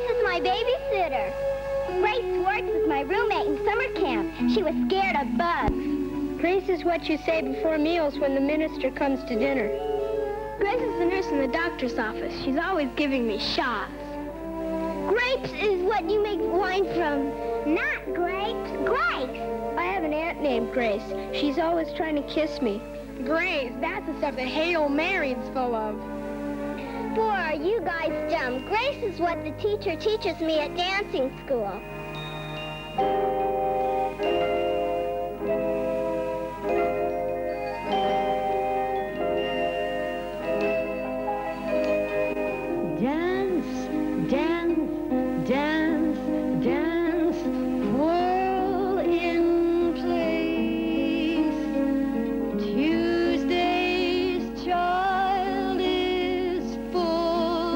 Grace is my babysitter. Grace Swartz was my roommate in summer camp. She was scared of bugs. Grace is what you say before meals when the minister comes to dinner. Grace is the nurse in the doctor's office. She's always giving me shots. Grapes is what you make wine from. Not grapes, Grace. I have an aunt named Grace. She's always trying to kiss me. Grace, that's the stuff that Hail Mary's full of. Boy, are you guys dumb. Grace is what the teacher teaches me at dancing school.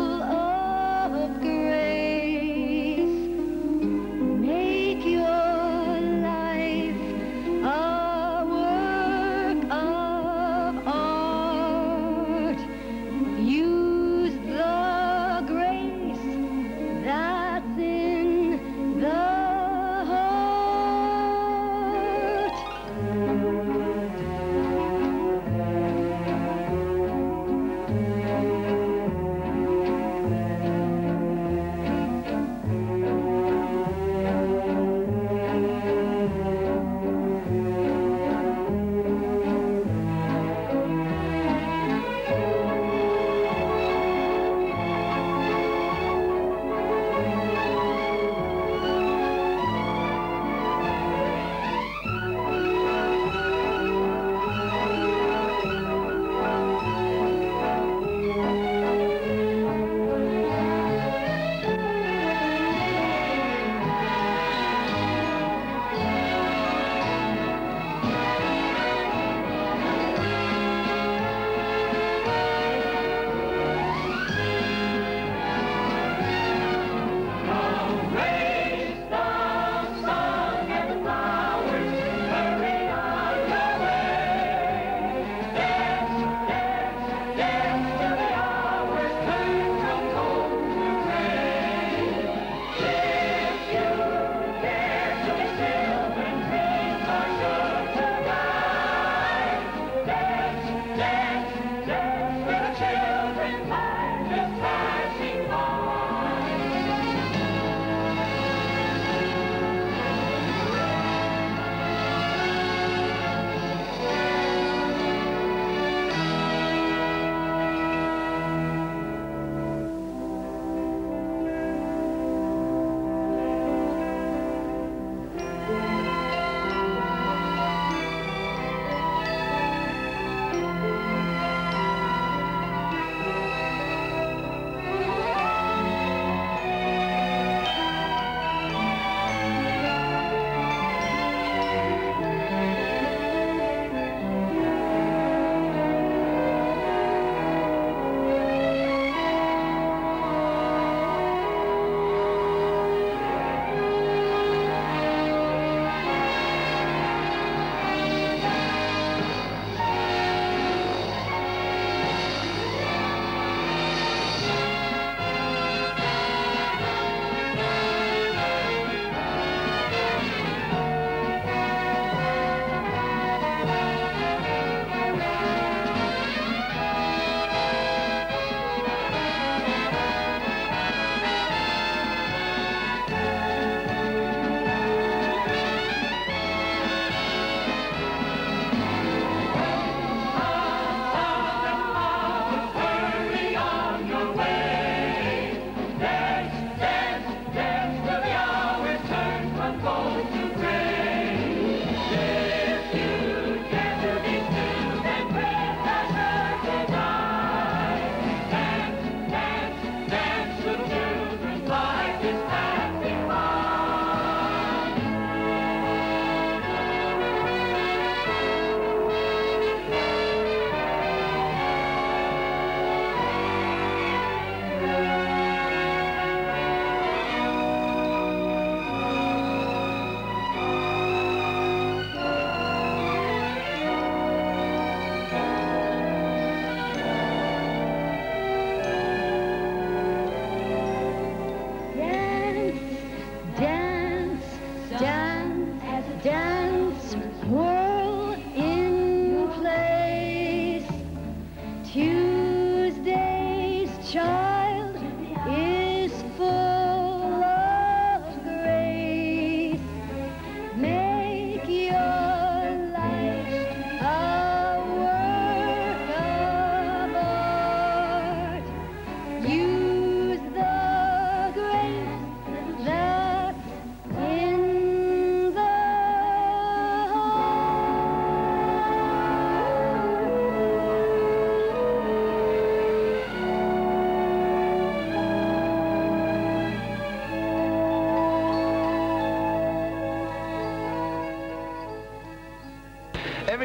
Make your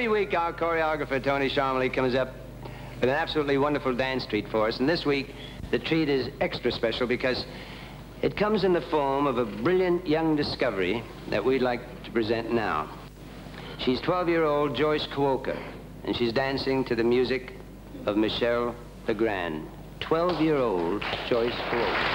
every week our choreographer, Tony Sharmley, comes up with an absolutely wonderful dance treat for us. And this week, the treat is extra special because it comes in the form of a brilliant young discovery that we'd like to present now. She's 12-year-old Joyce Kuoka, and she's dancing to the music of Michel Legrand. 12-year-old Joyce Kuoka.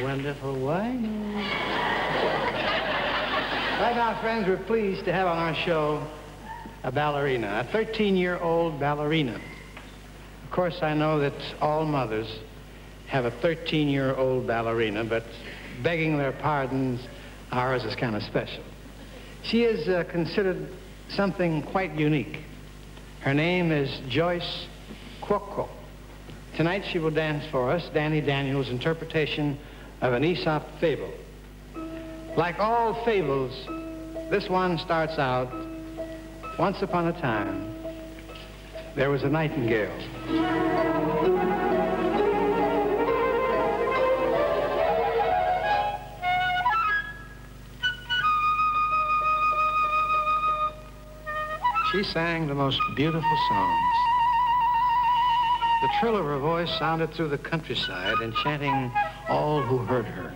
wonderful wine. Right now, friends, we're pleased to have on our show a ballerina, a 13-year-old ballerina. Of course, I know that all mothers have a 13-year-old ballerina, but begging their pardons, ours is kind of special. She is considered something quite unique. Her name is Joyce Cuoco. Tonight she will dance for us Danny Daniels' interpretation of an Aesop fable. Like all fables, this one starts out, once upon a time, there was a nightingale. She sang the most beautiful songs. The trill of her voice sounded through the countryside, enchanting all who heard her.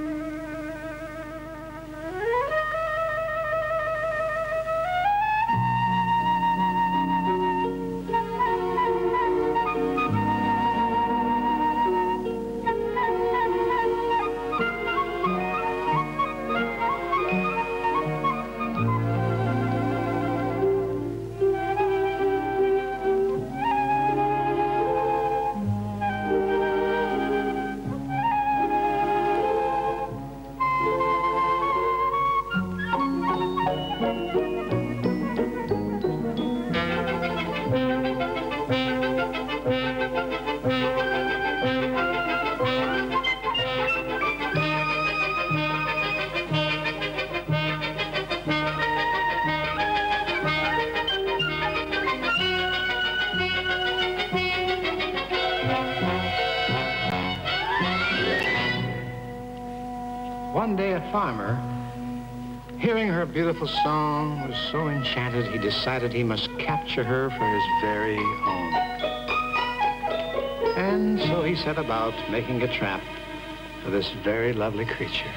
One day, a farmer, hearing her beautiful song, was so enchanted he decided he must capture her for his very own. And so he set about making a trap for this very lovely creature.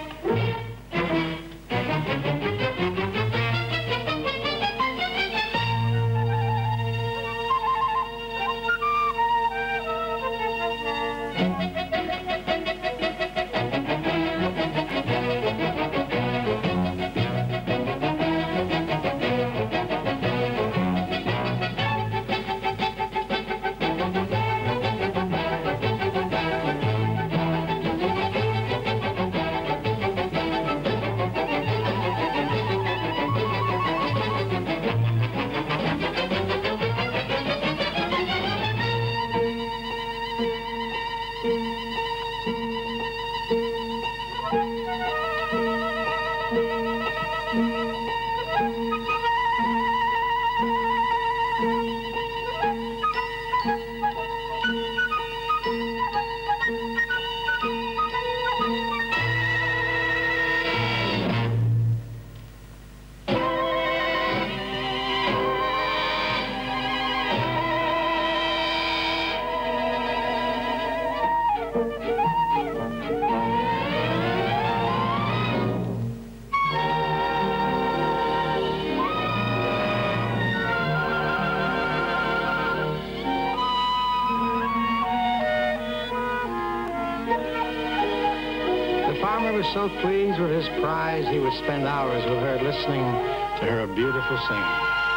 The farmer was so pleased with his prize, he would spend hours with her listening to her beautiful singing.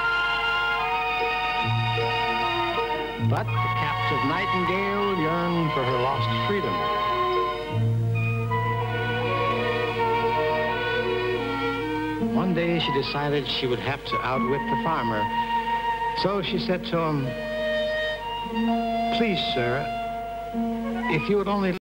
But the captive nightingale yearned for her lost freedom. One day she decided she would have to outwit the farmer. So she said to him, "Please, sir, if you would only